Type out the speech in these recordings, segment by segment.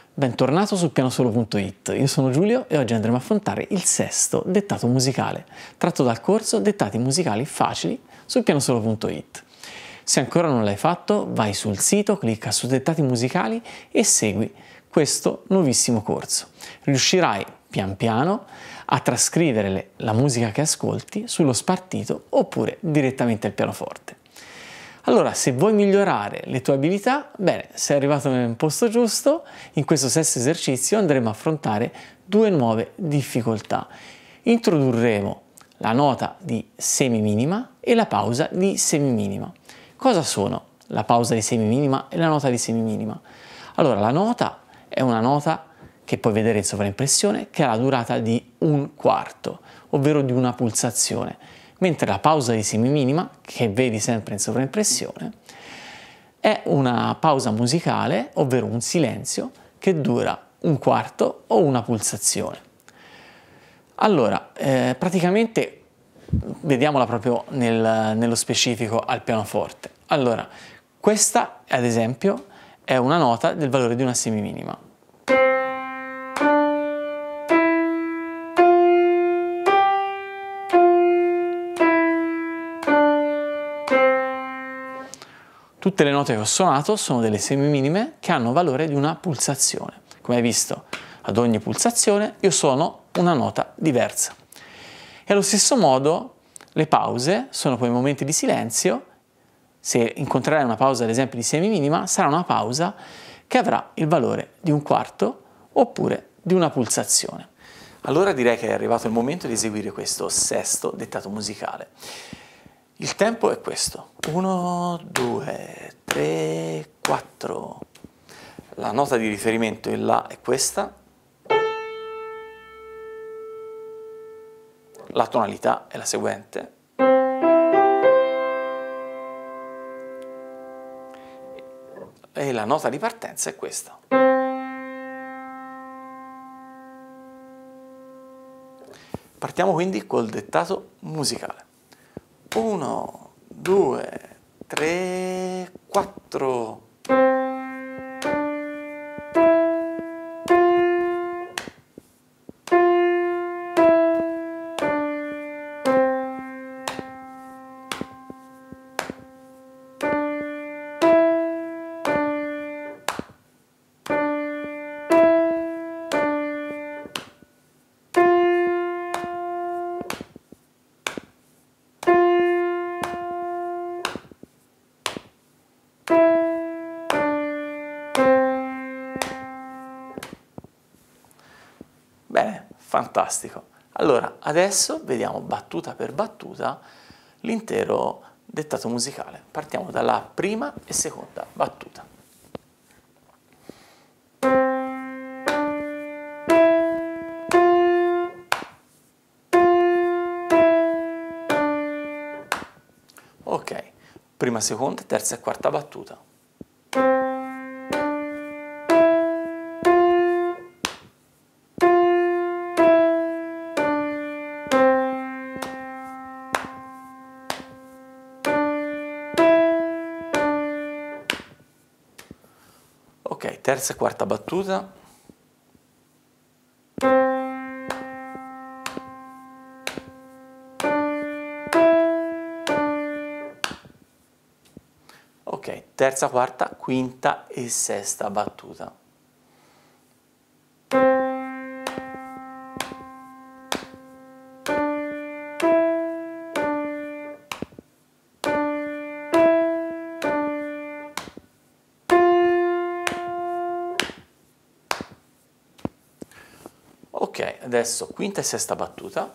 Bentornato su pianosolo.it, io sono Giulio e oggi andremo a affrontare il sesto dettato musicale, tratto dal corso Dettati musicali facili su pianosolo.it. Se ancora non l'hai fatto, vai sul sito, clicca su Dettati musicali e segui questo nuovissimo corso. Riuscirai pian piano a trascrivere la musica che ascolti sullo spartito oppure direttamente al pianoforte. Allora, se vuoi migliorare le tue abilità, bene, sei arrivato nel posto giusto. In questo sesto esercizio andremo a affrontare due nuove difficoltà. Introdurremo la nota di semiminima e la pausa di semiminima. Cosa sono la pausa di semiminima e la nota di semiminima? Allora, la nota è una nota che puoi vedere in sovraimpressione che ha la durata di un quarto, ovvero di una pulsazione, mentre la pausa di semiminima, che vedi sempre in sovraimpressione, è una pausa musicale, ovvero un silenzio, che dura un quarto o una pulsazione. Allora, praticamente vediamola proprio nello specifico al pianoforte. Allora, questa, ad esempio, è una nota del valore di una semiminima. Tutte le note che ho suonato sono delle semiminime che hanno valore di una pulsazione. Come hai visto, ad ogni pulsazione io suono una nota diversa. E allo stesso modo le pause sono quei momenti di silenzio. Se incontrerai una pausa, ad esempio, di semiminima, sarà una pausa che avrà il valore di un quarto oppure di una pulsazione. Allora direi che è arrivato il momento di eseguire questo sesto dettato musicale. Il tempo è questo: 1, 2, 3, 4. La nota di riferimento in La è questa. La tonalità è la seguente. E la nota di partenza è questa. Partiamo quindi col dettato musicale. 1, 2, 3, 4. Bene, fantastico. Allora, adesso vediamo battuta per battuta l'intero dettato musicale. Partiamo dalla prima e seconda battuta. Ok, prima, seconda, terza e quarta battuta. Ok, terza e quarta battuta. Ok, terza, quarta, quinta e sesta battuta. Ok, adesso quinta e sesta battuta.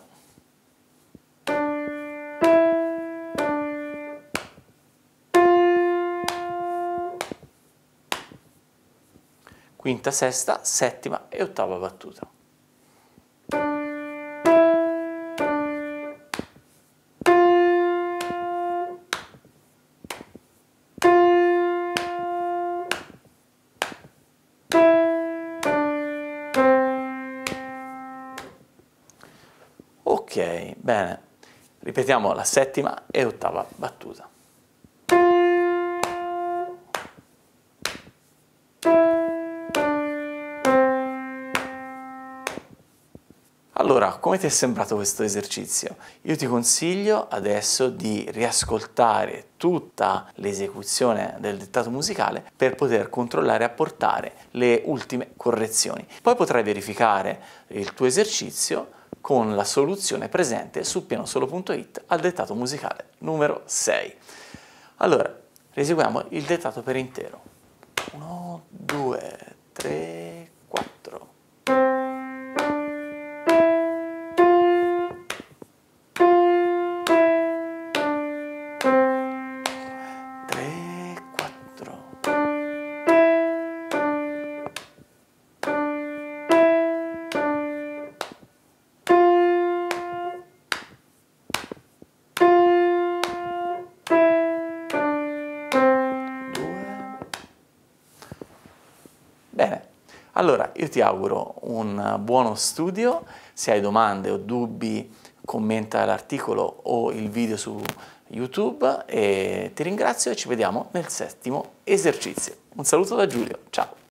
Quinta, sesta, settima e ottava battuta. Ok, bene. Ripetiamo la settima e ottava battuta. Allora, come ti è sembrato questo esercizio? Io ti consiglio adesso di riascoltare tutta l'esecuzione del dettato musicale per poter controllare e apportare le ultime correzioni. Poi potrai verificare il tuo esercizio con la soluzione presente su pianosolo.it al dettato musicale numero 6. Allora, rieseguiamo il dettato per intero. 1, 2, 3, 4. 3, 4. Bene, allora io ti auguro un buono studio. Se hai domande o dubbi commenta l'articolo o il video su YouTube e ti ringrazio e ci vediamo nel 7° esercizio. Un saluto da Giulio, ciao!